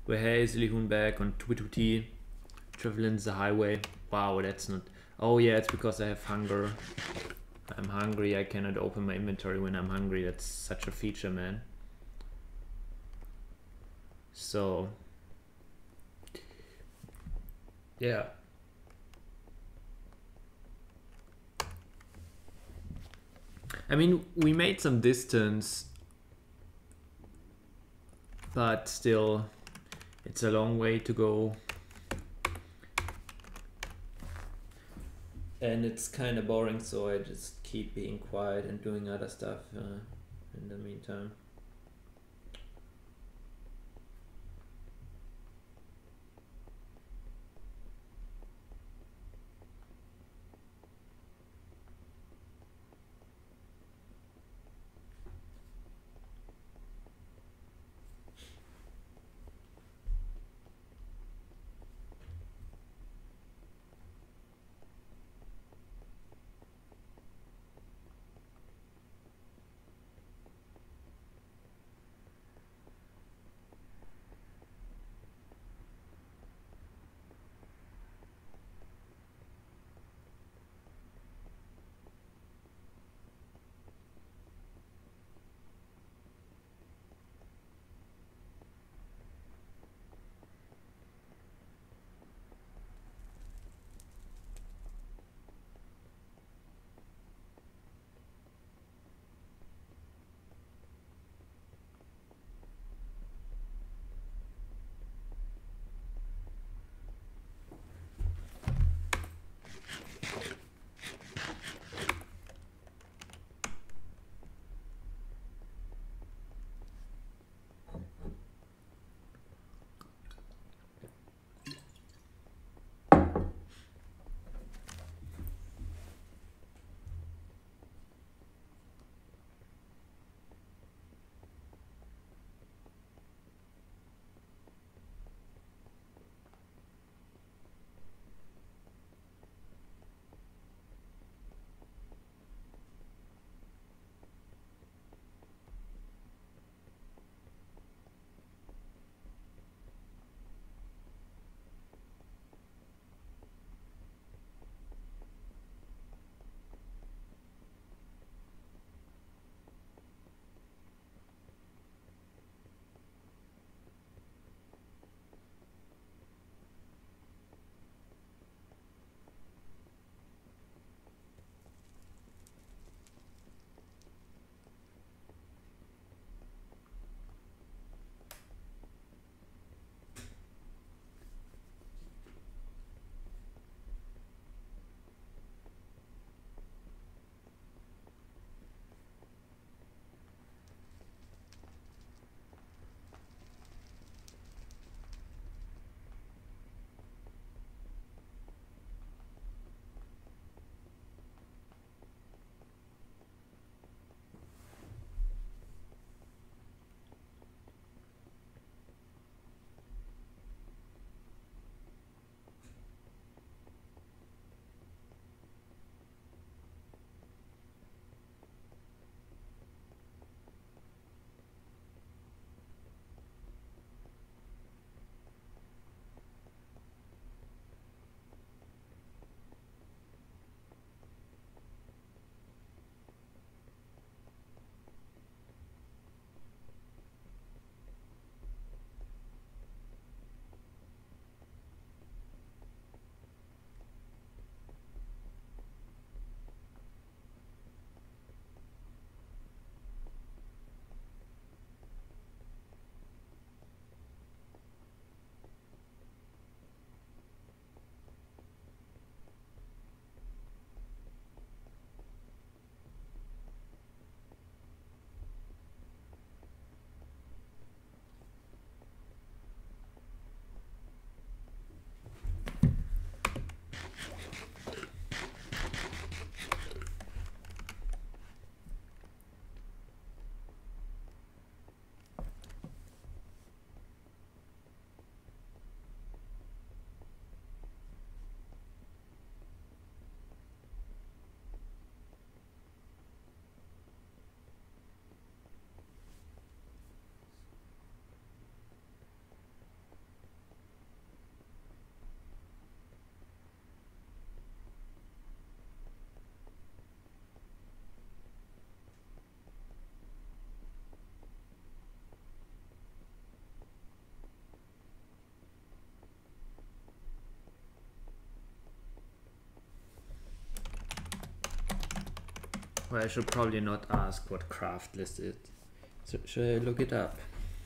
We're hazily back on Twitty. Traveling the highway. Wow, that's not. Oh yeah, it's because I have hunger. I'm hungry. I cannot open my inventory when I'm hungry. That's such a feature, man. So yeah. I mean, we made some distance, but still, it's a long way to go. And it's kind of boring, so I just keep being quiet and doing other stuff in the meantime. Well, I should probably not ask what craft list is. So should I look it up?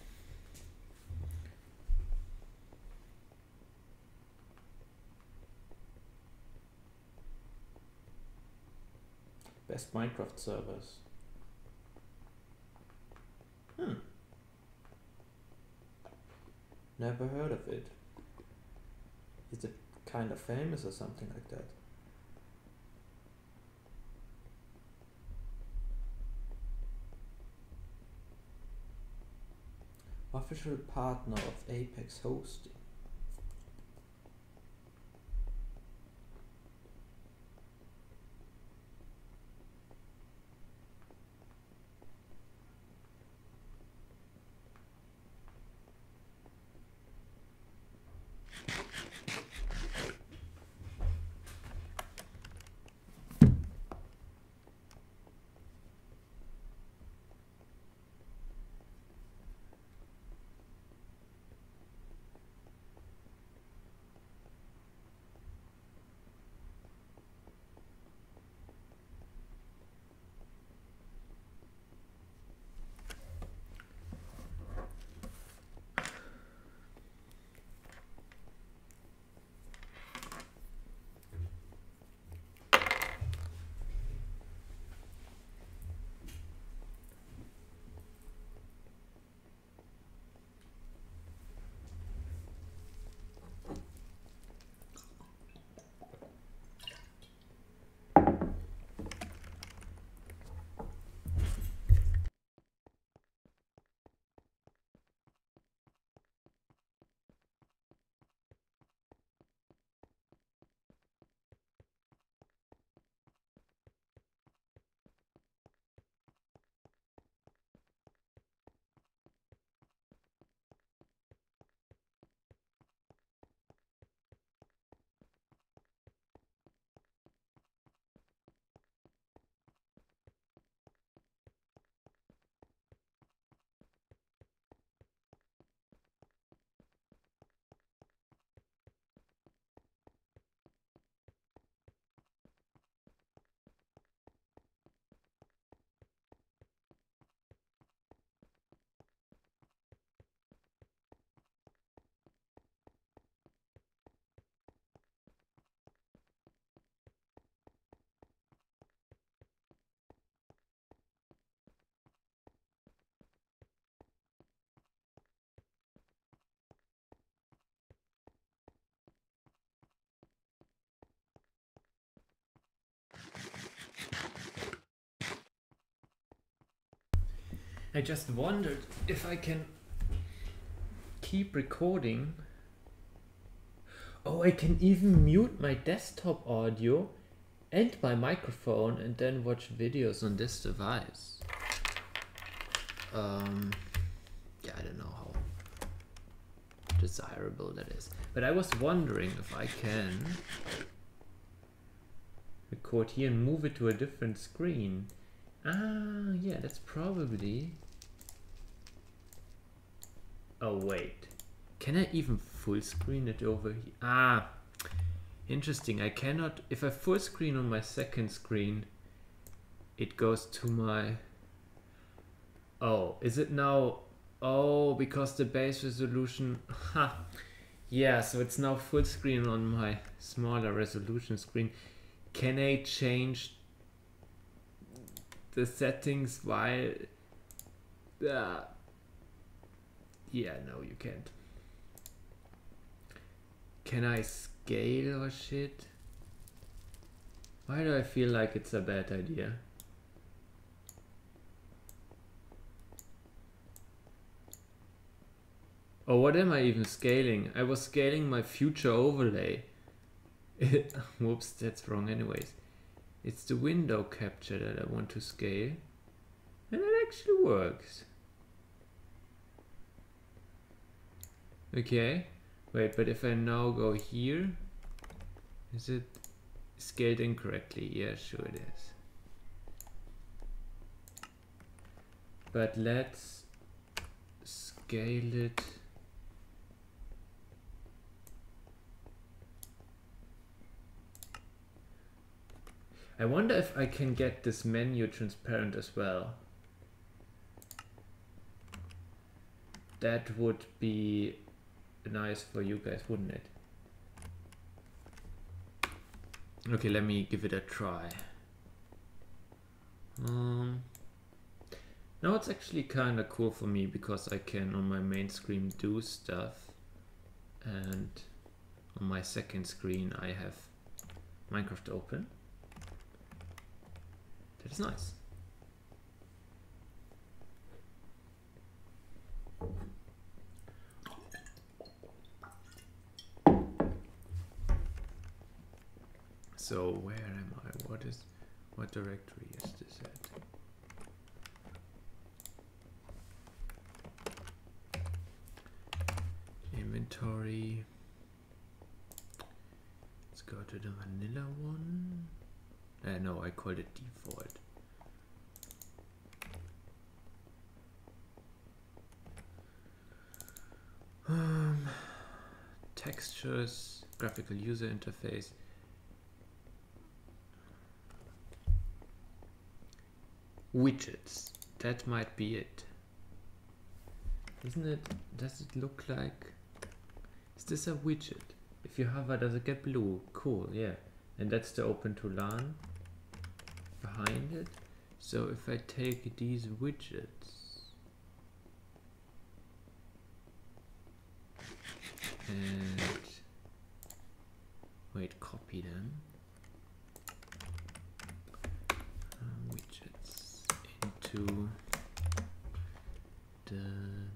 Best Minecraft servers. Never heard of it. Is it kind of famous or something like that? Official partner of Apex Hosting. I just wondered if I can keep recording. Oh, I can even mute my desktop audio and my microphone and then watch videos on this device. Yeah, I don't know how desirable that is. But I was wondering if I can record here and move it to a different screen. Ah, yeah, that's probably... Oh, wait. Can I even full screen it over here? Ah, interesting. I cannot... If I full screen on my second screen, it goes to my... Oh, is it now... Oh, because the base resolution... Ha! Yeah, so it's now full screen on my smaller resolution screen. Can I change the settings while... yeah, no, you can't. Can I scale or shit? Why do I feel like it's a bad idea? Oh, what am I even scaling? I was scaling my future overlay. Whoops, that's wrong anyways. It's the window capture that I want to scale. And it actually works. Okay. Wait, but if I now go here, is it scaled incorrectly? Yeah, sure it is. But let's scale it. I wonder if I can get this menu transparent as well. That would be nice for you guys, wouldn't it? Okay, let me give it a try. Now it's actually kind of cool for me because I can on my main screen do stuff, and on my second screen I have Minecraft open. That's nice. So where am I? What directory is this at? Inventory. Let's go to the vanilla one. No, I called it default. Textures, graphical user interface. Widgets. That might be it. Isn't it? Does it look like? Is this a widget? If you hover, does it get blue? Cool, yeah. And that's the open to LAN behind it. So if I take these widgets and wait, copy them. Widgets into the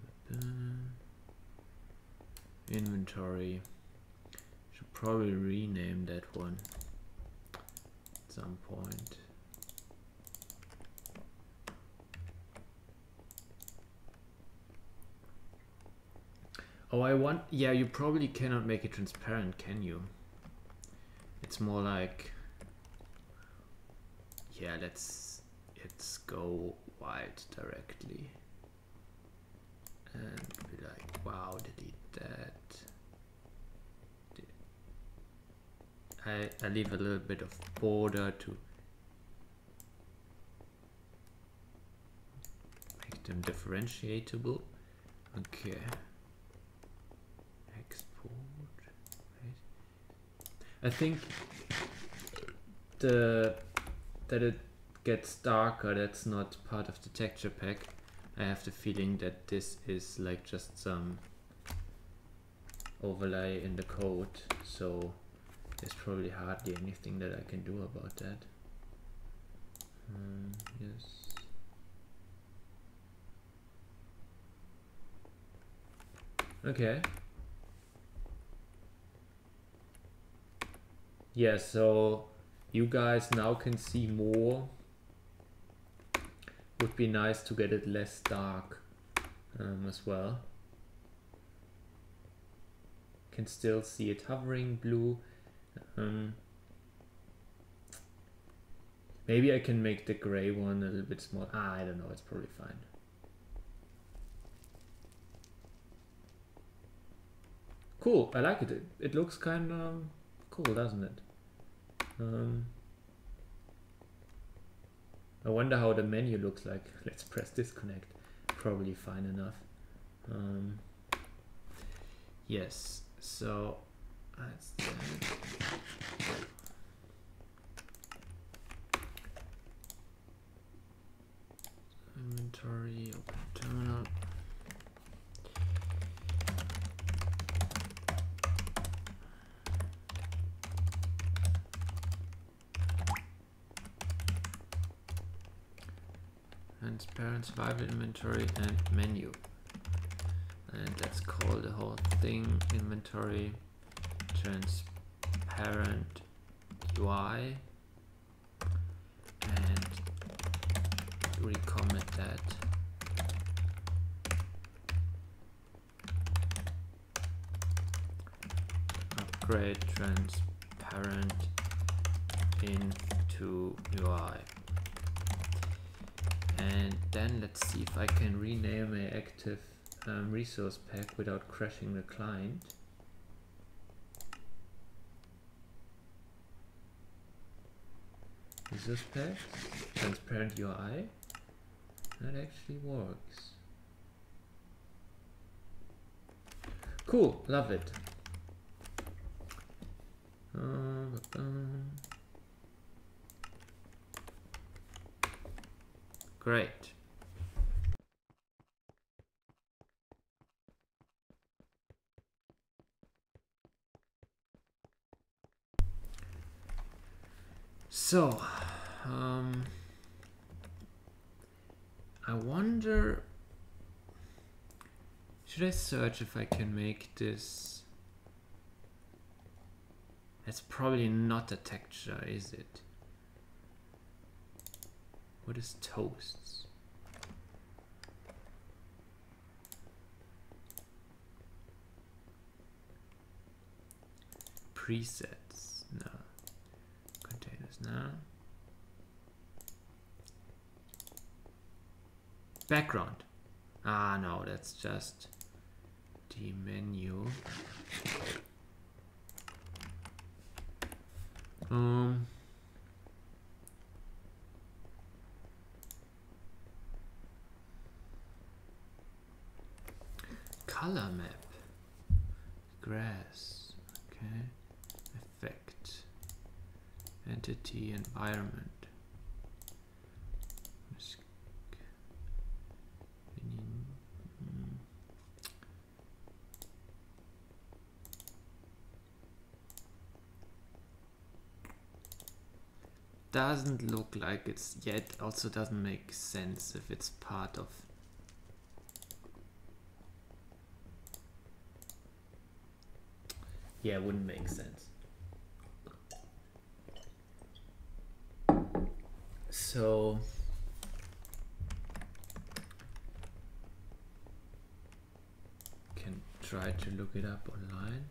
inventory. Should probably rename that one at some point. Oh, yeah, you probably cannot make it transparent, can you? It's more like, yeah, let's go white directly and be like, wow, delete that. I leave a little bit of border to make them differentiable. Okay. Export. Right. I think that it gets darker, that's not part of the texture pack. I have the feeling that this is like just some overlay in the code, so there's probably hardly anything that I can do about that. Yes. Okay. Yeah, so you guys now can see more. Would be nice to get it less dark as well. Can still see it hovering blue. Maybe I can make the gray one a little bit smaller. I don't know, it's probably fine. Cool, I like it. It looks kind of cool, doesn't it? I wonder how the menu looks like. Let's press disconnect. Probably fine enough. Yes, so that's that. Inventory, open terminal. Transparent survival inventory and menu. And let's call the whole thing inventory transparent UI and recommit that. Upgrade transparent into UI. And then let's see if I can rename a active resource pack without crashing the client. Resource packs, transparent UI. That actually works. Cool, love it. Great. So, I wonder, should I search if I can make this? That's probably not a texture, is it? What is toasts? Presets, no. Containers, no. Background. Ah, no, that's just the menu. Color map. Grass. Okay. Effect. Entity, environment. Doesn't look like it's yet, also doesn't make sense if it's part of. Yeah, it wouldn't make sense. So can try to look it up online.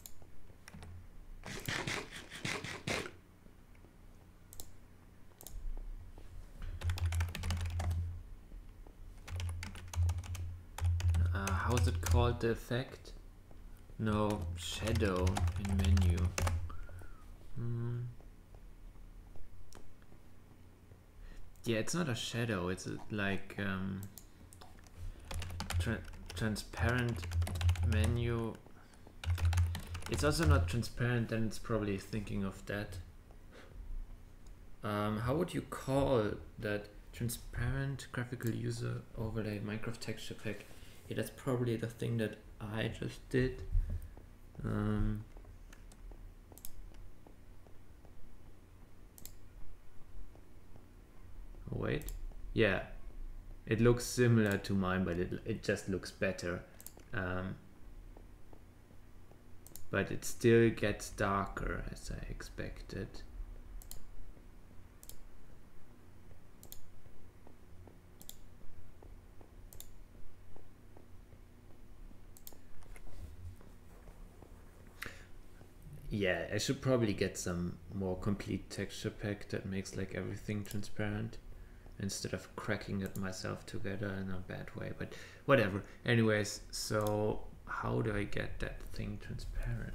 How is it called, the effect? No, shadow in menu. Yeah, it's not a shadow, it's like transparent menu. It's also not transparent, and it's probably thinking of that. How would you call that? Transparent graphical user overlay Minecraft texture pack. Yeah, that's probably the thing that I just did. Wait, yeah, it looks similar to mine, but it just looks better. But it still gets darker as I expected. Yeah, I should probably get some more complete texture pack that makes like everything transparent instead of cracking it myself together in a bad way, but whatever. Anyways, so how do I get that thing transparent?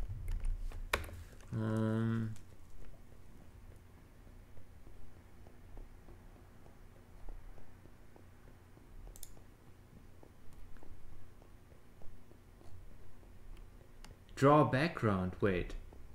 Draw background, wait.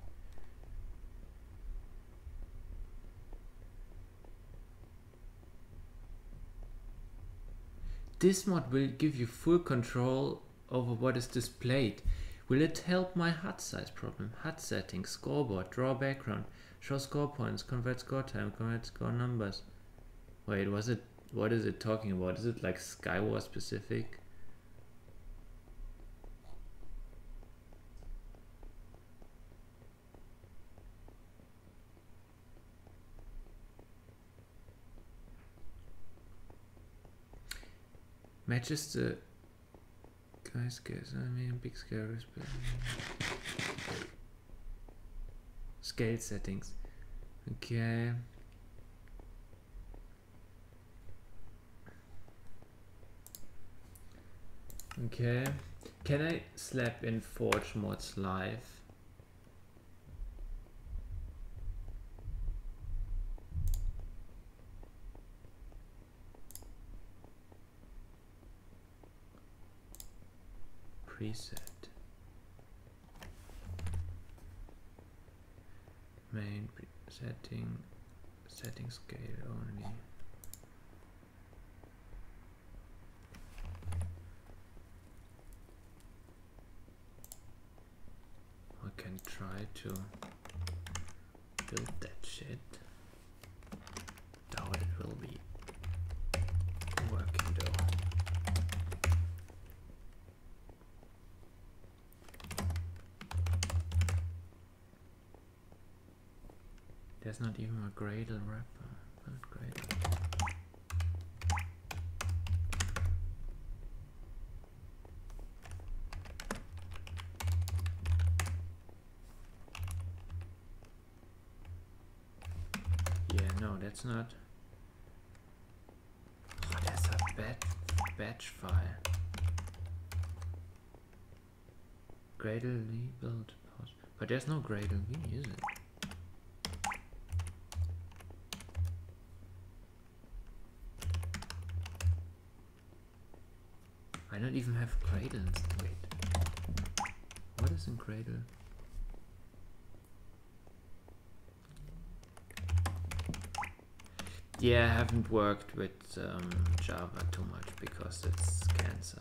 This mod will give you full control over what is displayed. Will it help my HUD size problem? HUD settings, scoreboard, draw background, show score points, convert score time, convert score numbers. Wait, what is it talking about? Is it like Skywars specific? Matches the guys guess. I mean, big scale scale settings. Okay. Okay. Can I slap in Forge mods live? preset. Main setting scale only. I can try to build that shit. Doubt it will be working though. There's not even a Gradle wrapper. Not Gradle. Yeah, no, that's not. Oh, there's a batch file. Gradle build pause. But there's no Gradle V, is it? I don't even have Gradle. Wait. What is in Gradle? Yeah, I haven't worked with Java too much because it's cancer.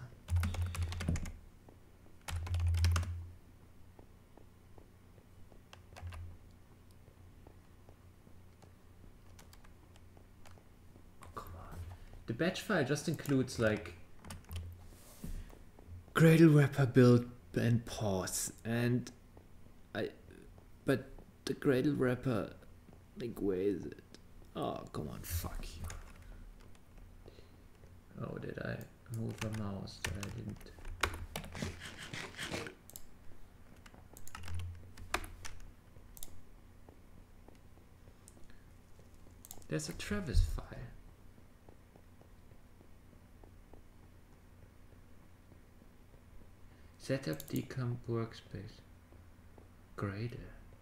Oh, come on. The batch file just includes like Gradle wrapper build and pause, and but the Gradle wrapper, like, where is it? Oh, come on, fuck you. Oh, did I move a mouse that I didn't? There's a Travis file. Setup decomp workspace. Gradle.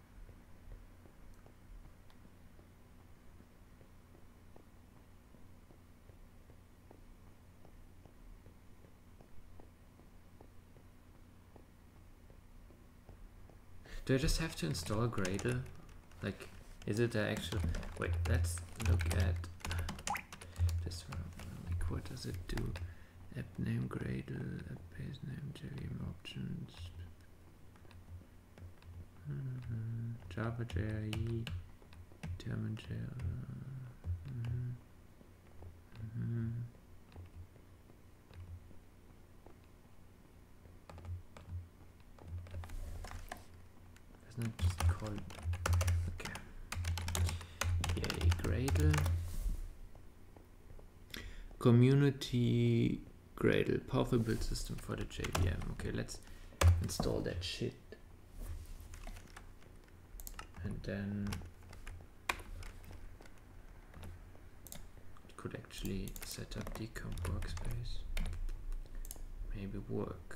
Do I just have to install Gradle? Like, is it the actual... Wait, let's look at this one. Like, what does it do? App name Gradle, app base name, JVM options, Java JIE, German Java. Isn't it just called? Okay. Yay, Gradle. Community Gradle, powerful build system for the JVM. Okay, let's install that shit. And then it could actually set up decomp workspace. Maybe work.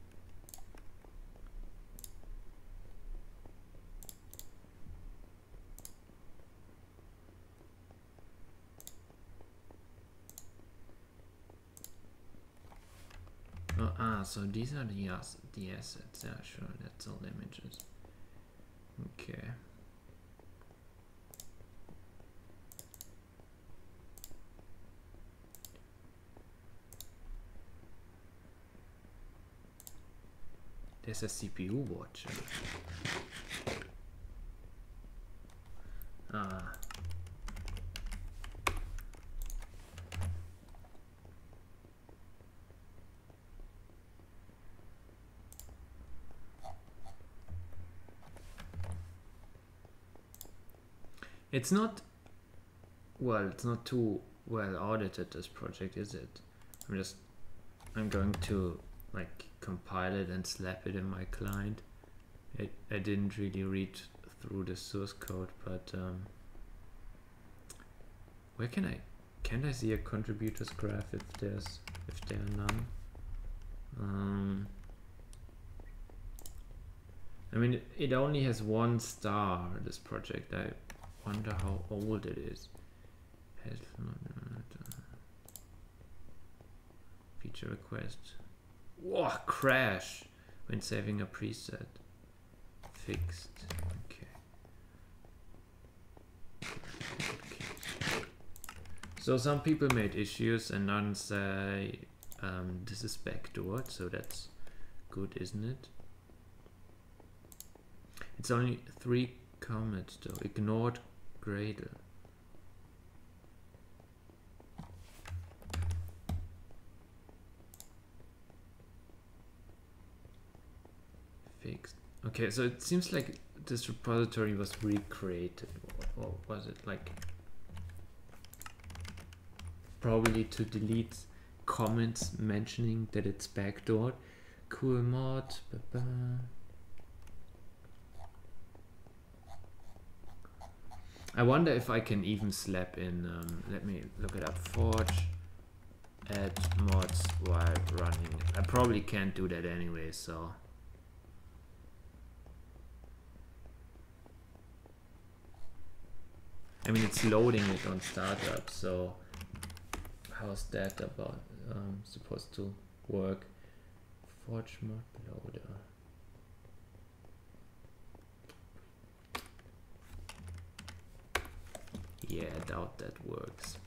Oh, so these are the assets. Yeah, sure, that's all images. Okay. There's a CPU watcher. Ah. It's not, well, it's not too well audited, this project, is it? I'm going to like compile it and slap it in my client. I didn't really read through the source code, but where can I see a contributors graph if there are none? I mean, it only has 1 star, this project. I wonder how old it is. Feature request. Whoa, crash when saving a preset. Fixed. Okay. So some people made issues and none say this is backdoored, so that's good, isn't it? It's only 3 comments though. Ignored Gradle. Fixed. Okay, so it seems like this repository was recreated. Or was it like probably to delete comments mentioning that it's backdoored? Cool mod. I wonder if I can even slap in, let me look it up, Forge add mods while running. I probably can't do that anyway, so. I mean, it's loading it on startup, so how's that about supposed to work? Forge mod loader. Yeah, I doubt that works.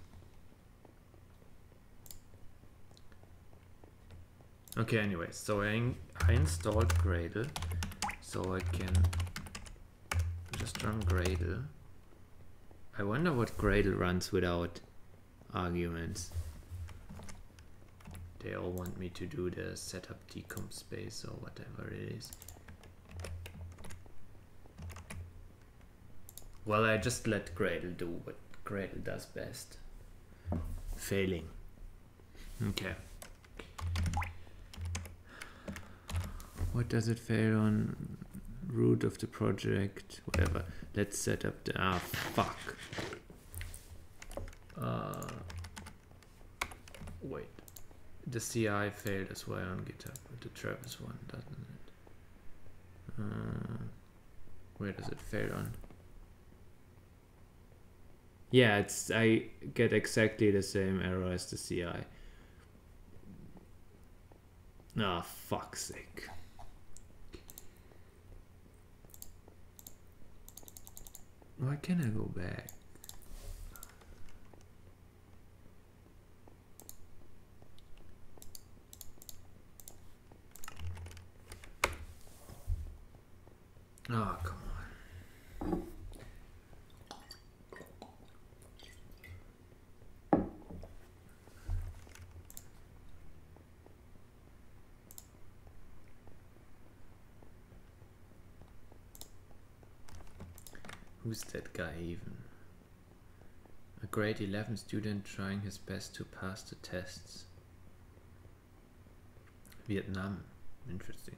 Okay, anyway, so I installed Gradle, so I can just run Gradle. I wonder what Gradle runs without arguments. They all want me to do the setup decomp space or whatever it is. Well, I just let Gradle do what Gradle does best. Failing. Okay. What does it fail on? Root of the project, whatever. Let's set up the, fuck. Wait. The CI failed as well on GitHub, but the Travis one doesn't it? Where does it fail on? Yeah, it's, I get exactly the same error as the CI. Ah, fuck's sake. Why can't I go back? Oh, come on. Who's that guy even? A grade 11 student trying his best to pass the tests. Vietnam. Interesting.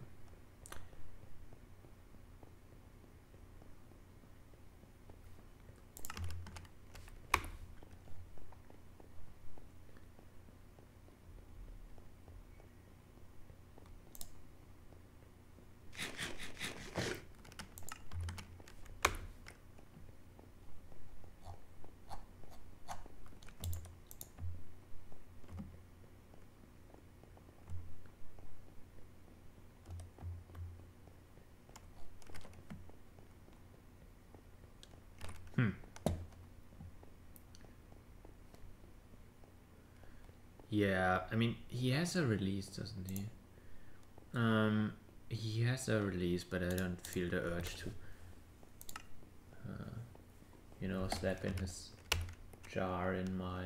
Yeah, I mean, he has a release, doesn't he? He has a release, but I don't feel the urge to, you know, slap in his jar in my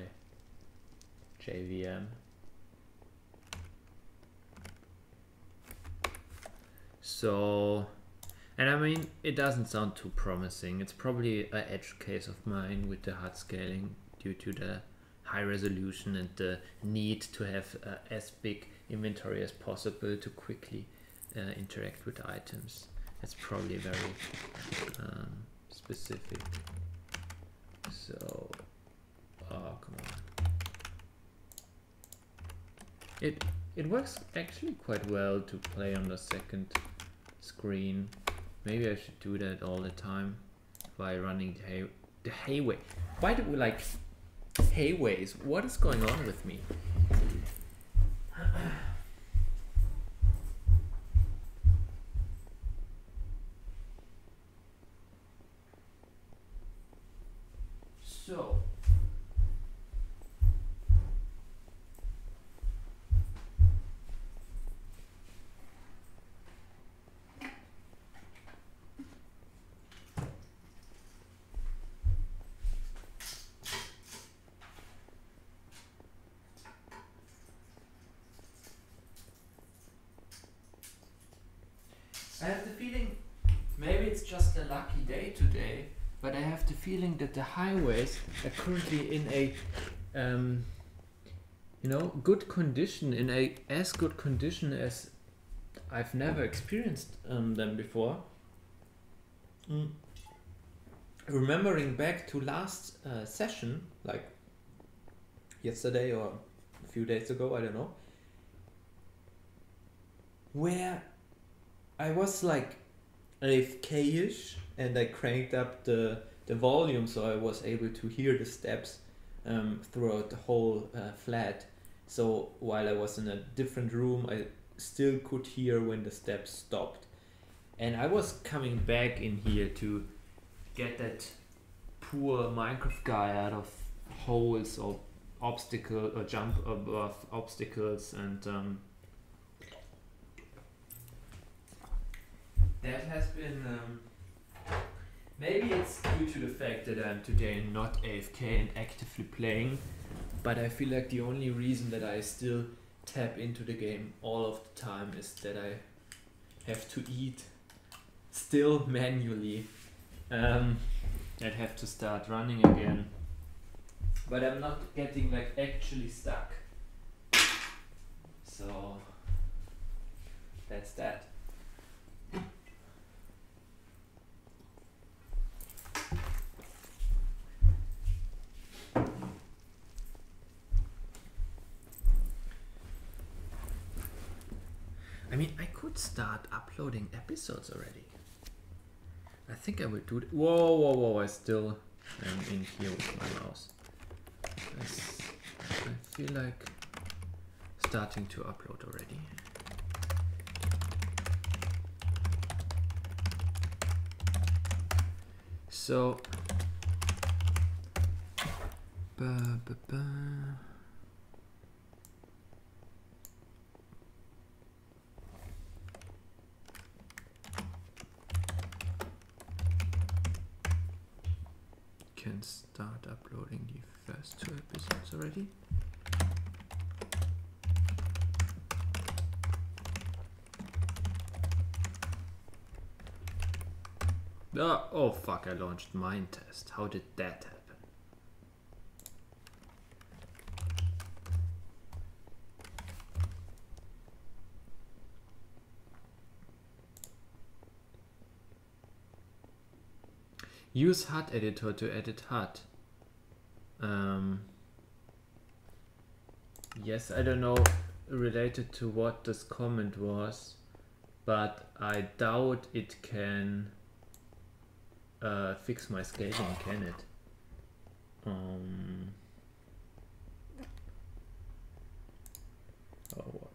JVM. So, and I mean, it doesn't sound too promising. It's probably an edge case of mine with the HUD scaling due to the high resolution and the need to have as big inventory as possible to quickly interact with items. That's probably very specific. So, oh, come on. It works actually quite well to play on the second screen. Maybe I should do that all the time by running the Hayway. Why do we like Hayways? What is going on with me? I have the feeling, maybe it's just a lucky day today, but I have the feeling that the highways are currently in a, good condition, in a as good condition as I've never experienced them before. Remembering back to last session, like yesterday or a few days ago, I don't know, where I was like AFK-ish and I cranked up the volume so I was able to hear the steps throughout the whole flat. So while I was in a different room, I still could hear when the steps stopped. And I was coming back in here to get that poor Minecraft guy out of holes or obstacle or jump above obstacles, and that has been maybe it's due to the fact that I'm today not AFK and actively playing, but I feel like the only reason that I still tap into the game all of the time is that I have to eat still manually. I'd have to start running again, but I'm not getting like actually stuck, so that's that. I mean, I could start uploading episodes already. I think I will do it. Whoa, I still am in here with my mouse. I feel like starting to upload already. So, can start uploading the first 2 episodes already. Oh fuck, I launched Mindtest. How did that happen? Use HUD editor to edit HUD. Yes, I don't know related to what this comment was, but I doubt it can fix my scaling, can it? Oh.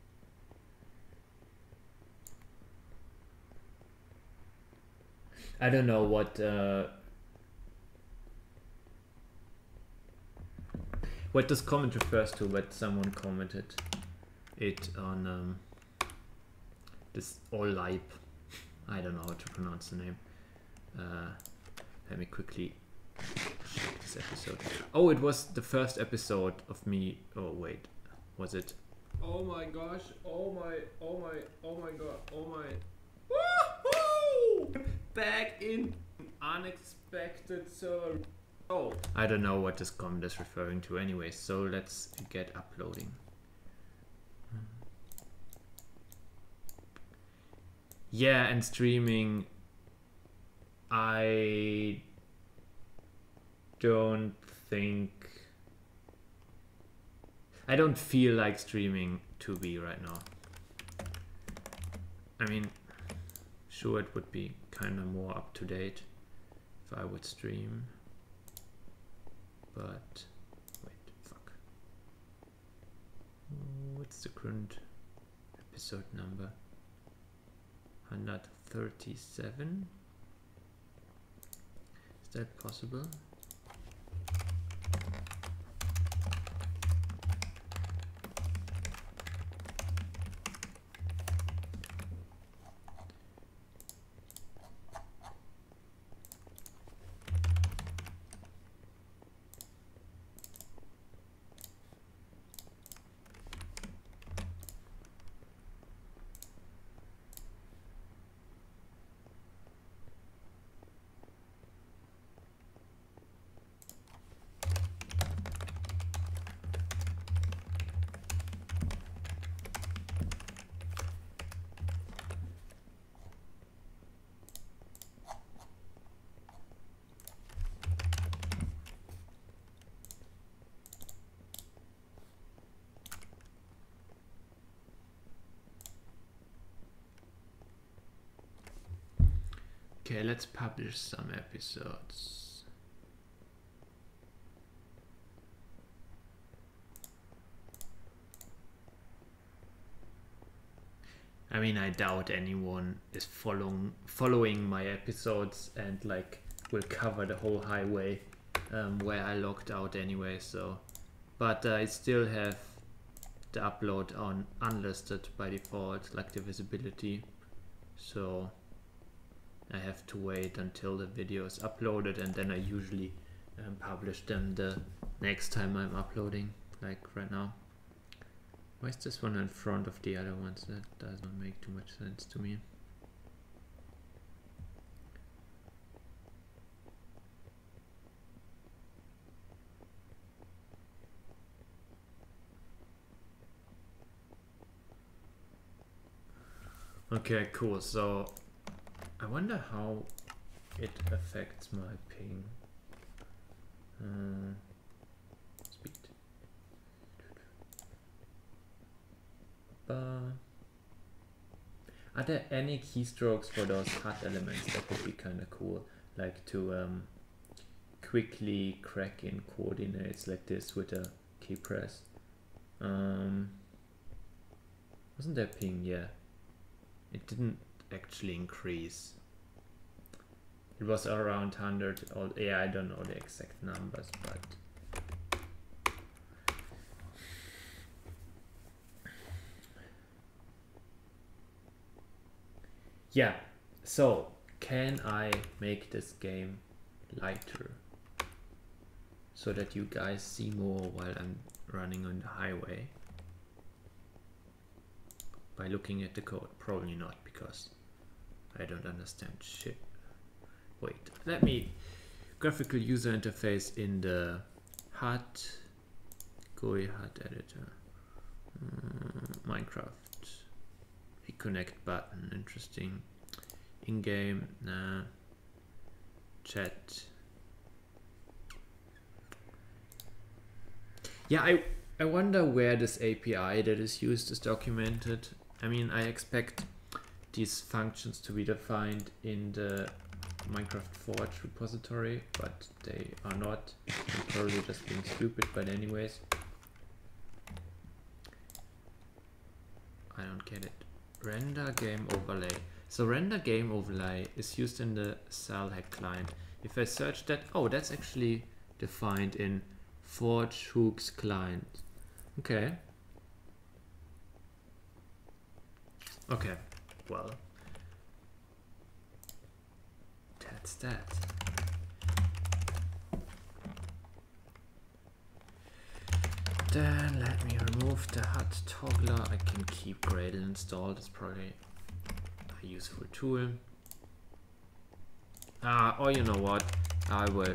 I don't know what this comment refers to, but someone commented it on this Olipe. I don't know how to pronounce the name. Let me quickly check this episode. Oh, it was the first episode of me. Oh wait, was it? Oh my gosh! Oh my god! Oh my! Woohoo! Back in unexpected server. Oh, I don't know what this comment is referring to anyway, so let's get uploading. Yeah, and streaming, I don't feel like streaming 2B right now. I mean, sure, it would be kind of more up to date if I would stream, but wait, fuck. What's the current episode number? 137? Is that possible? Okay, let's publish some episodes. I mean, I doubt anyone is following my episodes and like will cover the whole highway where I logged out anyway. So, but I still have the upload on unlisted by default, like the visibility. So I have to wait until the video is uploaded, and then I usually publish them the next time I'm uploading, like right now. Why is this one in front of the other ones? That doesn't make too much sense to me. Okay, cool. So I wonder how it affects my ping. Speed. Are there any keystrokes for those HUD elements? That would be kind of cool, like to quickly crack in coordinates like this with a key press. Wasn't there ping? Yeah, it didn't actually increase. It was around 100, or yeah, I don't know the exact numbers, but yeah. So can I make this game lighter so that you guys see more while I'm running on the highway by looking at the code? Probably not, because I don't understand shit. Wait, let me graphical user interface in the HUD GUI HUD editor. Minecraft reconnect button, interesting. In-game, nah. Chat. Yeah, I wonder where this API that is used is documented. I mean, I expect these functions to be defined in the Minecraft Forge repository, but they are not. I'm probably just being stupid, but anyways. I don't get it. Render game overlay. So render game overlay is used in the SalHack client. If I search that, oh, that's actually defined in Forge Hooks client. Okay. Okay, well, that's that. Then let me remove the HUD toggler. I can keep Gradle installed. It's probably a useful tool. Or you know what? I will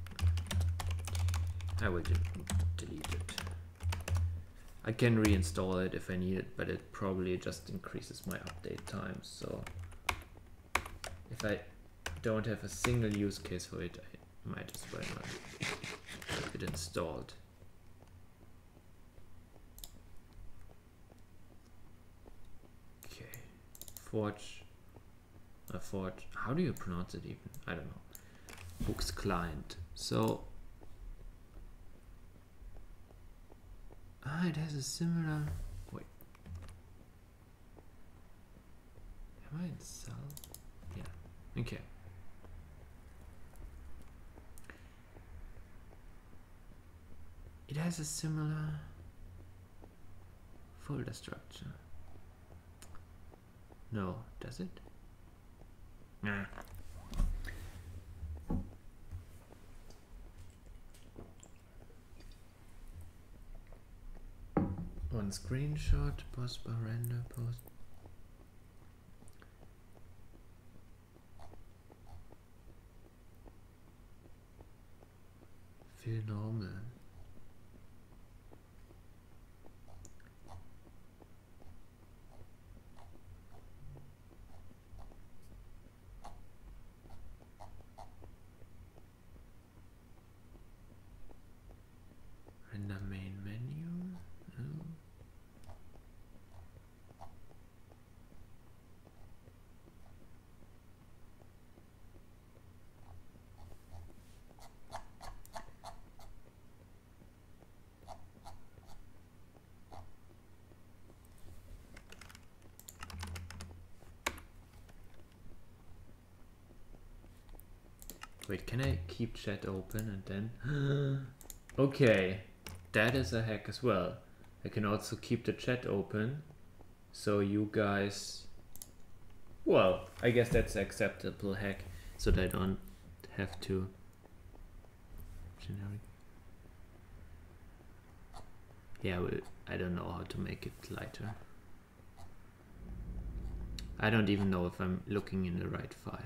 delete it. I can reinstall it if I need it, but it probably just increases my update time. So if I don't have a single use case for it, I might as well not have it installed. Okay, Forge. How do you pronounce it even? I don't know. Hooks client. So it has a similar. Wait. Am I in Sal? Yeah. Okay. It has a similar folder structure. No, does it? Nah. One screenshot, post bar render, post. Feel normal. Render main menu. No. Wait, can I keep chat open and then... Okay, that is a hack as well. I can also keep the chat open, so you guys... Well, I guess that's an acceptable hack, so that I don't have to... Generic. Yeah, well, I don't know how to make it lighter. I don't even know if I'm looking in the right file.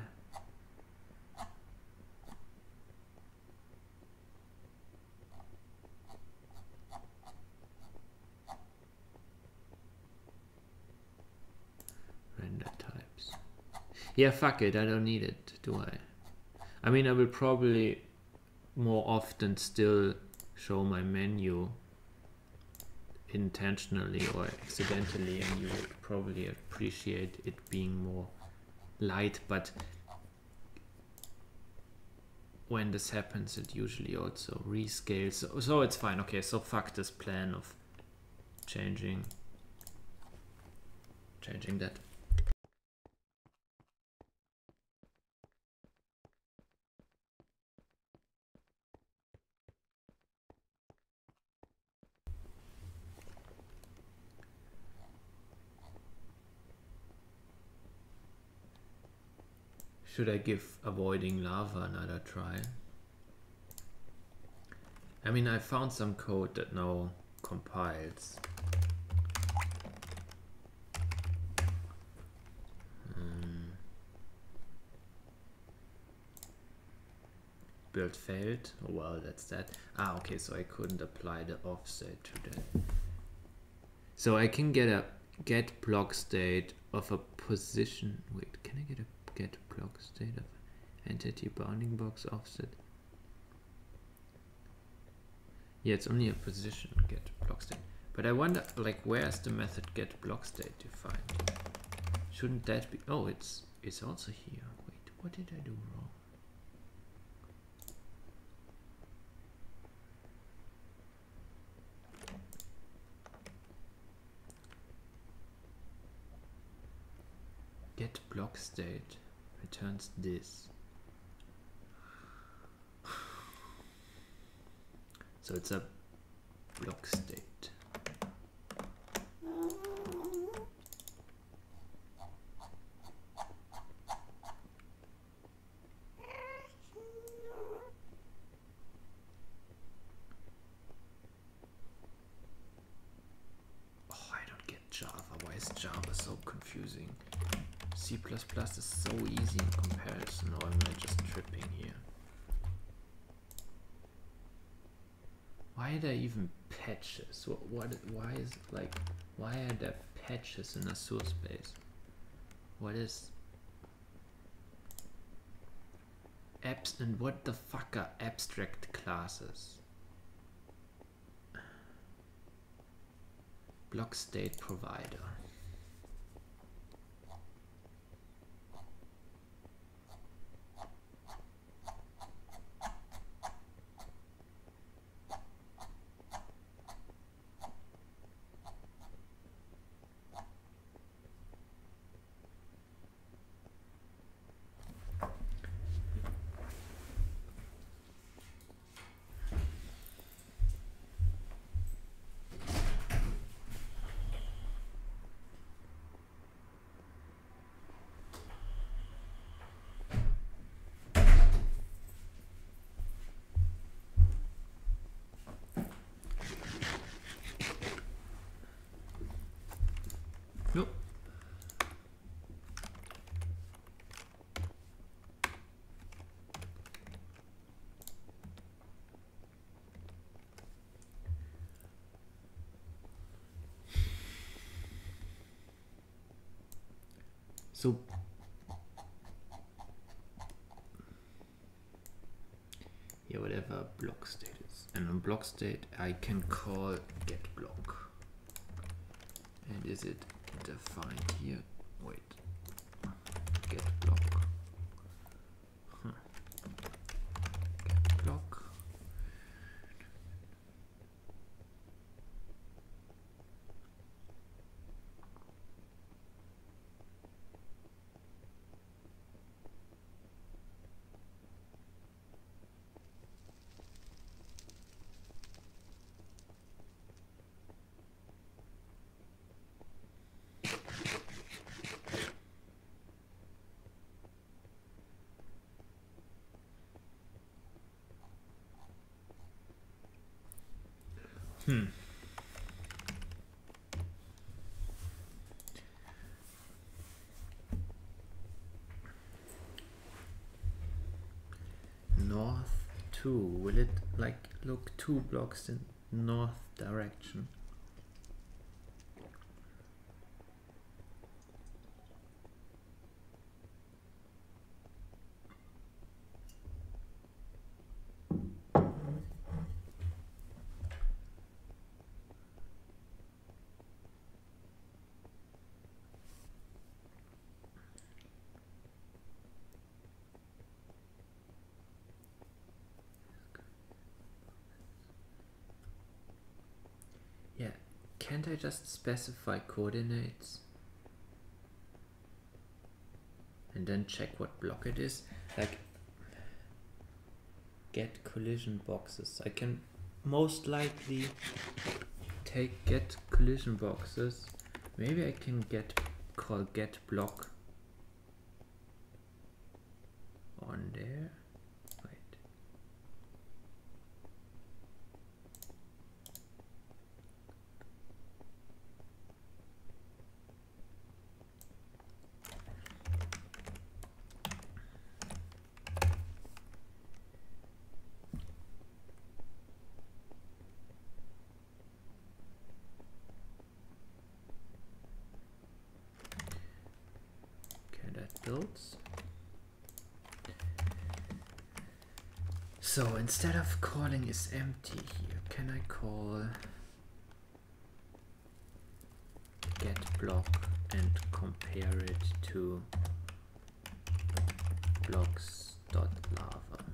Render types. Yeah, fuck it, I don't need it, do I? I mean, I will probably more often still show my menu intentionally or accidentally, and you would probably appreciate it being more light, but when this happens it usually also rescales, so it's fine. Okay, so fuck this plan of changing that. Should I give avoiding lava another try? I mean, I found some code that now compiles. Build failed. Oh, well, that's that. Ah, okay, so I couldn't apply the offset to that. So I can get a get block state of a position. Wait, can I get a get block state of entity bounding box offset? Yeah, it's only a position get block state. But I wonder, like, where's the method get block state defined? Shouldn't that be? Oh, it's also here. Wait, what did I do wrong? Get block state returns this. So it's a block state. Oh, I don't get Java. Why is Java so confusing? C++ is so easy in comparison, or am I just tripping here? Why are there even patches? Why is, like, why are there patches in Azure Space? What is apps, and what the fuck are abstract classes? Block state provider. Nope. So yeah, whatever block state is, and on block state I can call get block. And is it defined here? Wait, get block. Get block. North 2. Will it like look 2 blocks in north direction? Yeah, can't I just specify coordinates and then check what block it is? Like get collision boxes. I can most likely take get collision boxes. Maybe I can call get block on there. Wait. Builds. So instead of calling is empty here, can I call get block and compare it to blocks.lava?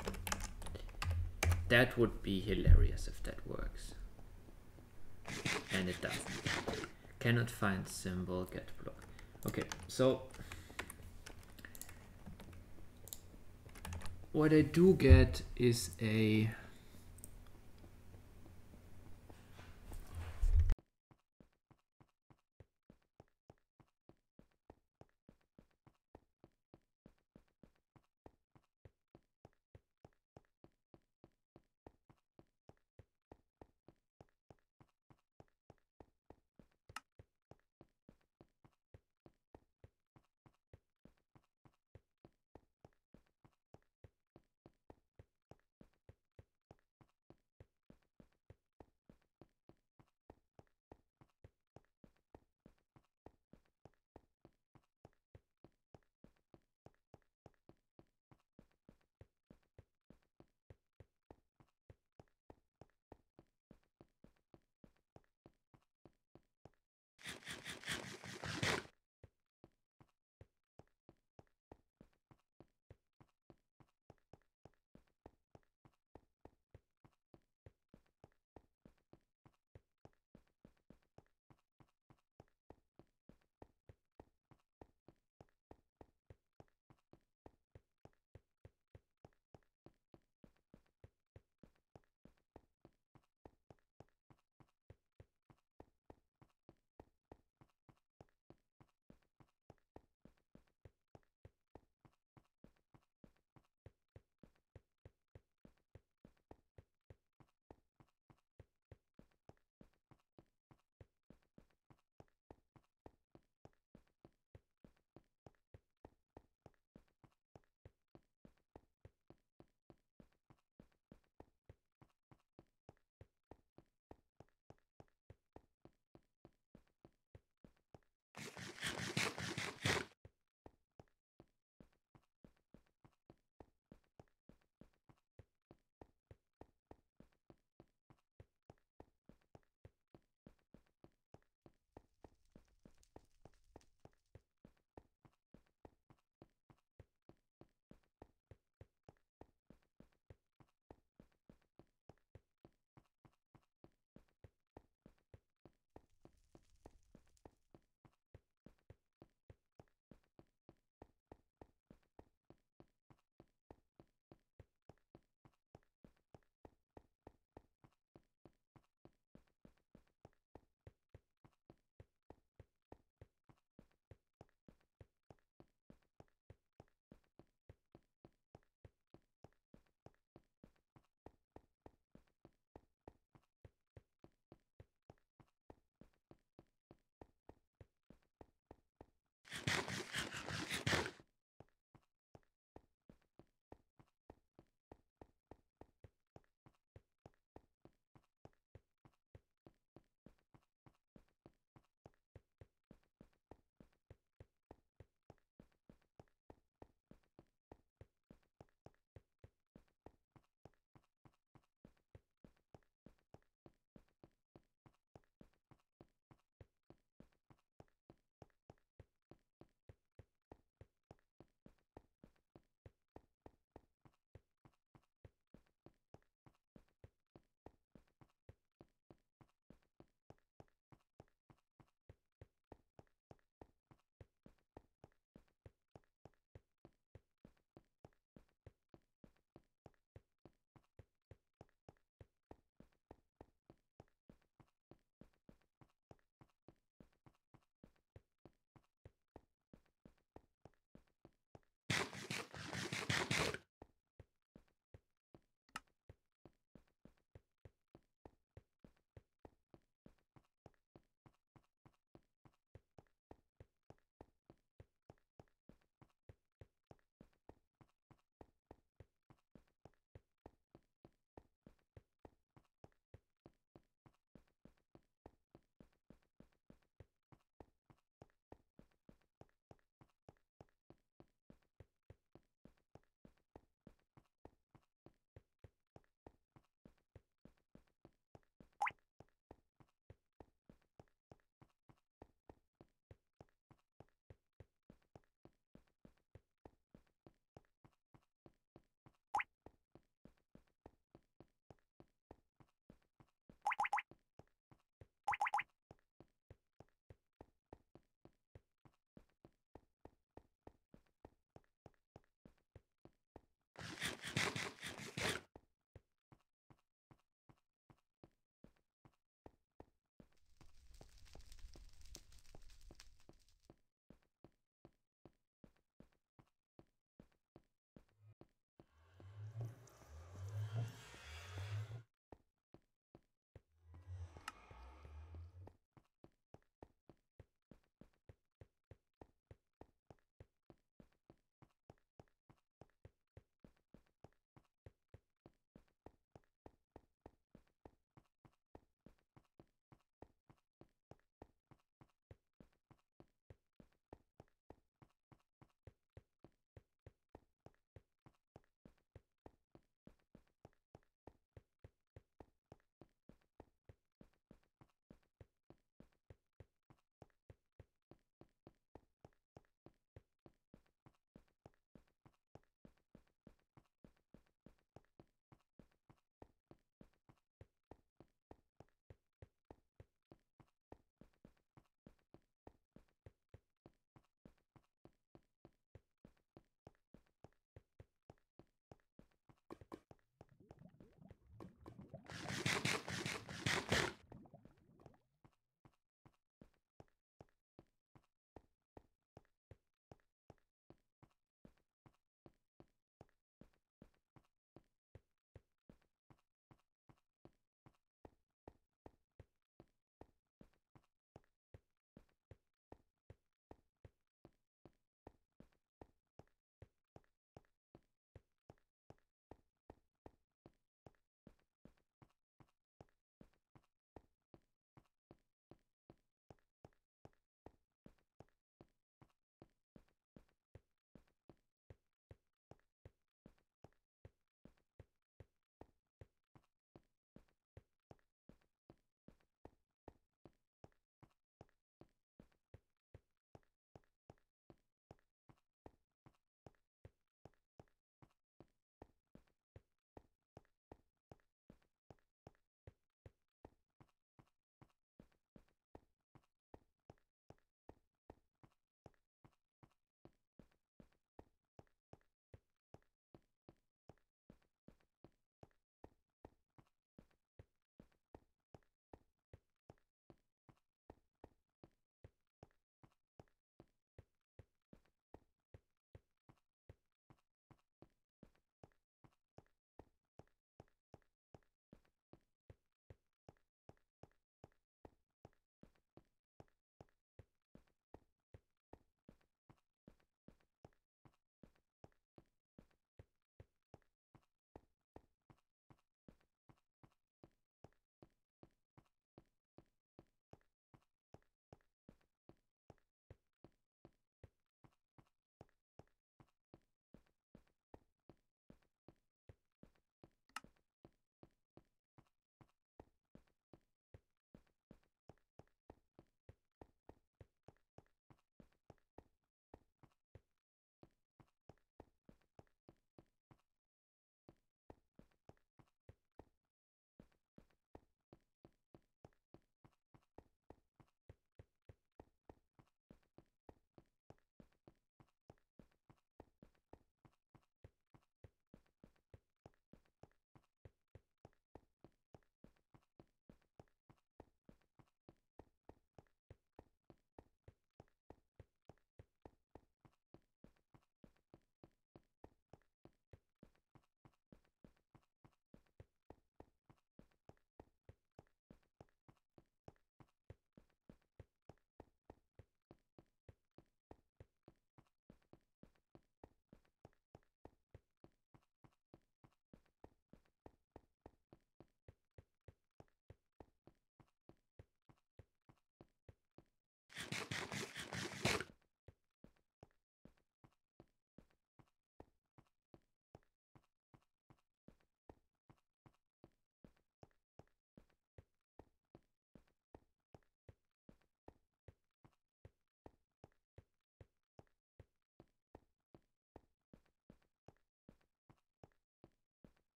That would be hilarious if that works. And it doesn't. Cannot find symbol get block. Okay, so what I do get is a